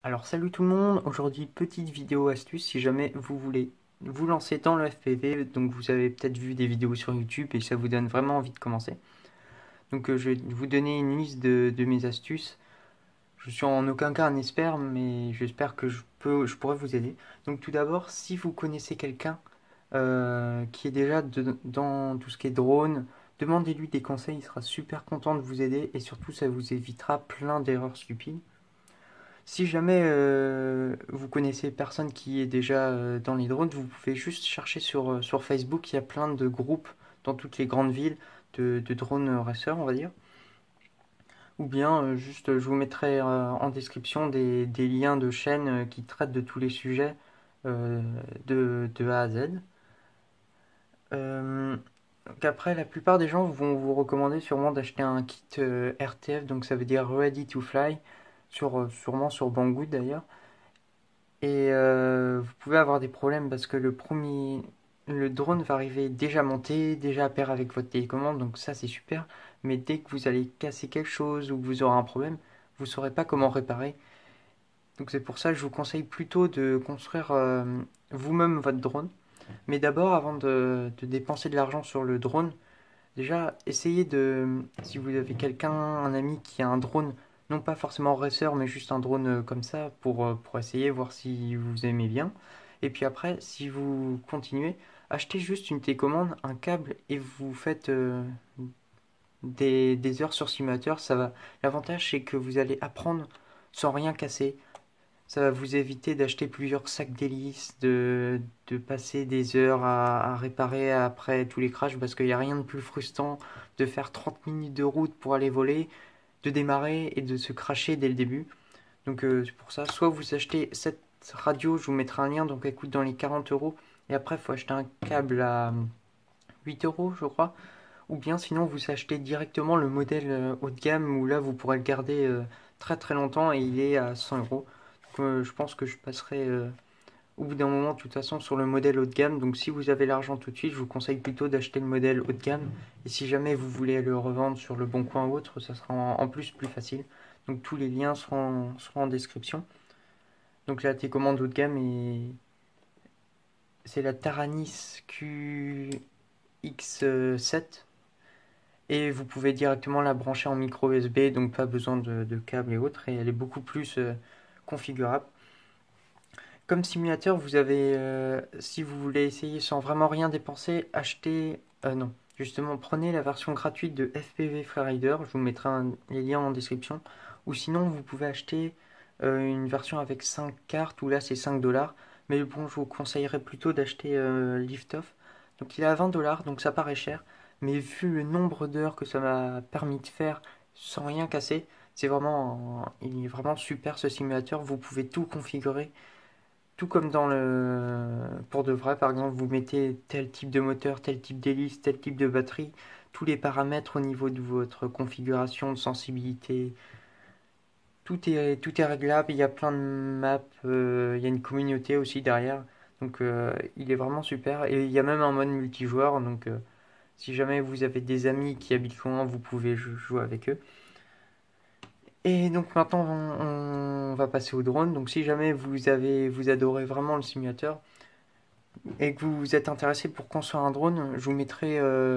Alors salut tout le monde, aujourd'hui petite vidéo astuce si jamais vous voulez vous lancer dans le FPV, donc vous avez peut-être vu des vidéos sur YouTube et ça vous donne vraiment envie de commencer. Donc je vais vous donner une liste de mes astuces. Je suis en aucun cas un expert, mais j'espère que je pourrais vous aider. Donc tout d'abord, si vous connaissez quelqu'un qui est déjà dans tout ce qui est drone, demandez-lui des conseils, il sera super content de vous aider et surtout ça vous évitera plein d'erreurs stupides. Si jamais vous connaissez personne qui est déjà dans les drones, vous pouvez juste chercher sur Facebook. Il y a plein de groupes dans toutes les grandes villes de drones racers, on va dire. Ou bien juste, je vous mettrai en description des liens de chaînes qui traitent de tous les sujets euh, de A à Z. Euh, donc après, la plupart des gens vont vous recommander sûrement d'acheter un kit RTF, donc ça veut dire Ready to Fly, sûrement sur Banggood d'ailleurs. Et vous pouvez avoir des problèmes parce que le drone va arriver déjà monté, déjà à pair avec votre télécommande, donc ça c'est super. Mais dès que vous allez casser quelque chose ou que vous aurez un problème, vous ne saurez pas comment réparer. Donc c'est pour ça que je vous conseille plutôt de construire vous-même votre drone. Mais d'abord, avant de dépenser de l'argent sur le drone, déjà essayez si vous avez quelqu'un, un ami qui a un drone, non pas forcément racer, mais juste un drone comme ça, pour essayer, voir si vous aimez bien. Et puis après, si vous continuez, achetez juste une télécommande, un câble, et vous faites des heures sur simulateur. Ça va. L'avantage, c'est que vous allez apprendre sans rien casser. Ça va vous éviter d'acheter plusieurs sacs d'hélice, de passer des heures à réparer après tous les crashs, parce qu'il n'y a rien de plus frustrant de faire 30 minutes de route pour aller voler, de démarrer et de se crasher dès le début. Donc c'est pour ça, soit vous achetez cette radio, je vous mettrai un lien, donc elle coûte dans les 40 euros, et après il faut acheter un câble à 8 euros je crois, ou bien sinon vous achetez directement le modèle haut de gamme, où là vous pourrez le garder très très longtemps et il est à 100 euros. Donc je pense que je passerai au bout d'un moment de toute façon sur le modèle haut de gamme. Donc si vous avez l'argent tout de suite, je vous conseille plutôt d'acheter le modèle haut de gamme. Et si jamais vous voulez le revendre sur le bon coin ou autre, ça sera en plus plus facile. Donc tous les liens seront en description. Donc la télécommande haut de gamme, c'est la Taranis QX7. Et vous pouvez directement la brancher en micro USB, donc pas besoin de câbles et autres. Et elle est beaucoup plus configurable. Comme simulateur, vous avez, si vous voulez essayer sans vraiment rien dépenser, achetez, non, justement, prenez la version gratuite de FPV Freerider, je vous mettrai les liens en description, ou sinon vous pouvez acheter une version avec 5 cartes, où là c'est 5 dollars, mais bon, je vous conseillerais plutôt d'acheter Liftoff. Donc il est à 20 dollars, donc ça paraît cher, mais vu le nombre d'heures que ça m'a permis de faire sans rien casser, il est vraiment super ce simulateur, vous pouvez tout configurer. Tout comme pour de vrai, par exemple, vous mettez tel type de moteur, tel type d'hélice, tel type de batterie, tous les paramètres au niveau de votre configuration de sensibilité, tout est réglable. Il y a plein de maps, il y a une communauté aussi derrière, donc il est vraiment super. Et il y a même un mode multijoueur, donc si jamais vous avez des amis qui habitent loin, vous pouvez jouer avec eux. Et donc maintenant, on va passer au drone. Donc si jamais vous adorez vraiment le simulateur, et que vous êtes intéressé pour construire un drone, je vous mettrai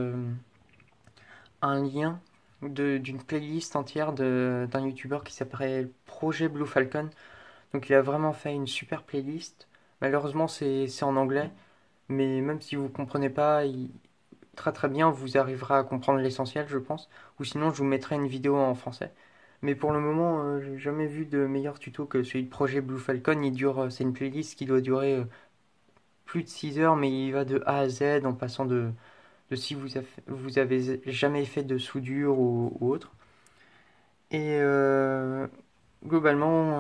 un lien d'une playlist entière d'un youtubeur qui s'appelle Projet Blue Falcon. Donc il a vraiment fait une super playlist. Malheureusement c'est en anglais, mais même si vous ne comprenez pas, très très bien, vous arriverez à comprendre l'essentiel je pense. Ou sinon je vous mettrai une vidéo en français. Mais pour le moment, j'ai jamais vu de meilleur tuto que celui de Projet Blue Falcon. C'est une playlist qui doit durer plus de 6 heures, mais il va de A à Z en passant de si vous avez jamais fait de soudure ou autre. Et globalement,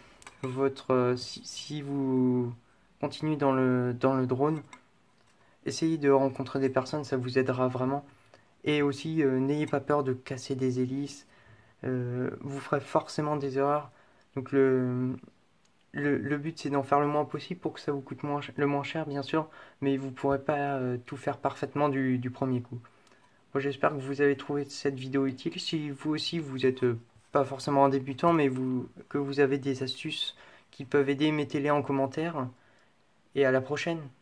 si vous continuez dans le drone, essayez de rencontrer des personnes, ça vous aidera vraiment. Et aussi, n'ayez pas peur de casser des hélices. Vous ferez forcément des erreurs. Donc le but c'est d'en faire le moins possible pour que ça vous coûte le moins cher bien sûr, mais vous ne pourrez pas tout faire parfaitement du premier coup. Moi j'espère que vous avez trouvé cette vidéo utile. Si vous aussi vous êtes pas forcément un débutant, mais que vous avez des astuces qui peuvent aider, mettez-les en commentaire et à la prochaine.